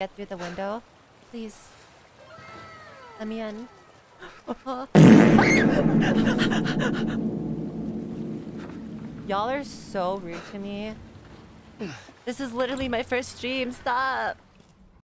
get through the window. Please. Let me in. Y'all are so rude to me. This is literally my first stream. Stop.